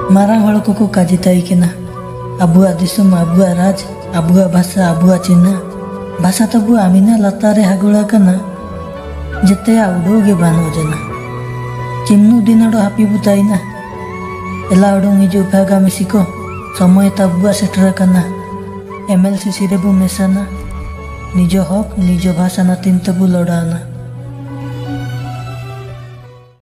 मारांग हड़ को काजी ताईकेना आबुआ दिसुम आबुआ राज आबुआ भाषा आबुआ चिन्ह भाषा तबु आमिना लतारे हागुड़ा कना जेते उडोगे बानो जना चिन्नु दिनड़ो हापी बुताईना एला उडोंग हिजु भागा मिसिको समय तबुआ सेटरा कना MLCC रेबु मेसाना निजो हक निजो भाषा ना तीन तबु लड़ाना।